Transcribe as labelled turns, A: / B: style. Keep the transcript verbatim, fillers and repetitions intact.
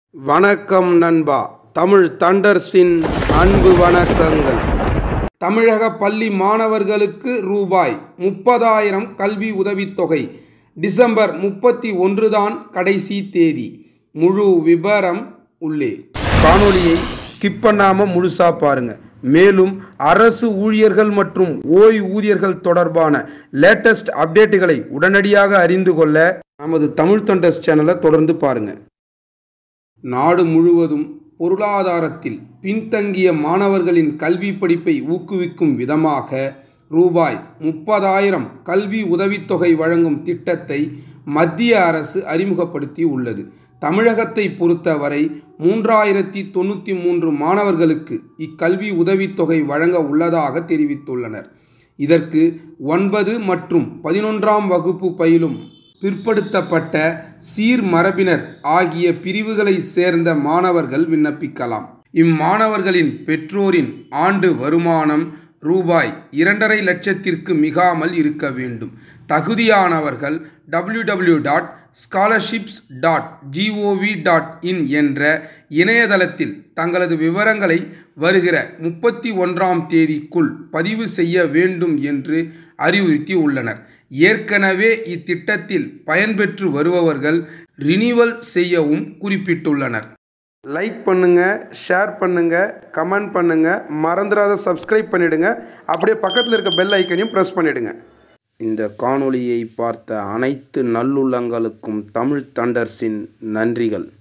A: வணக்கம் நண்பா. தமிழ் தண்டர்ஸின் அன்பு வணக்கங்கள். தமிழக பள்ளி மாணவர்களுக்கு ரூபாய் முப்பதாயிரம் கல்வி உதவித்தொகை. டிசம்பர் முப்பத்தி ஒன்று தான் கடைசி தேதி. முழு விபரம் உள்ளே. காணொலியை ஸ்கிப் பண்ணாமல் முழுசா பாருங்க. மேலும் அரசு ஊழியர்கள் மற்றும் ஓய்வூதியர்கள் தொடர்பான லேட்டஸ்ட் அப்டேட்டுகளை உடனடியாக அறிந்து கொள்ள நமது தமிழ் தண்டர்ஸ் சேனலை தொடர்ந்து பாருங்க. நாடு முழுவதும் பொருளாதாரத்தில் பின்தங்கிய மாணவர்களின் கல்வி படிப்பை ஊக்குவிக்கும் விதமாக ரூபாய் முப்பதாயிரம் கல்வி உதவித்தொகை வழங்கும் திட்டத்தை மத்திய அரசு அறிமுகப்படுத்தி உள்ளது. தமிழகத்தை பொறுத்தவரை மூன்றாயிரத்தி தொண்ணூற்றி மூன்று மாணவர்களுக்கு இக்கல்வி உதவித்தொகை வழங்க உள்ளதாக தெரிவித்துள்ளனர். இதற்கு ஒன்பது மற்றும் பதினொன்றாம் வகுப்பு பயிலும் பிற்படுத்தப்பட்ட சீர்மரபினர் ஆகிய பிரிவுகளை சேர்ந்த மாணவர்கள் விண்ணப்பிக்கலாம். இம்மாணவர்களின் பெற்றோரின் ஆண்டு வருமானம் ரூபாய் இரண்டரை லட்சத்திற்கு மிகாமல் இருக்க வேண்டும். தகுதியானவர்கள் W W dot scholarships dot G O V dot in என்ற இணையதளத்தில் தங்களது விவரங்களை வருகிற முப்பத்தி ஒன்றாம் தேதிக்குள் பதிவு செய்ய வேண்டும் என்று அறிவுறுத்தி உள்ளனர். ஏற்கனவே இத்திட்டத்தில் பயன்பெற்று வருபவர்கள் ரினிவல் செய்யவும் குறிப்பிட்டுள்ளனர். லைக் பண்ணுங்க, ஷேர் பண்ணுங்க, கமெண்ட் பண்ணுங்க, மறந்துடாத சப்ஸ்கிரைப் பண்ணிடுங்க. அப்படியே பக்கத்தில் இருக்க பெல் ஐக்கனையும் ப்ரெஸ் பண்ணிடுங்க. இந்த காணொளியை பார்த்த அனைத்து நல்லுள்ளங்களுக்கும் தமிழ் தண்டர்ஸின் நன்றிகள்.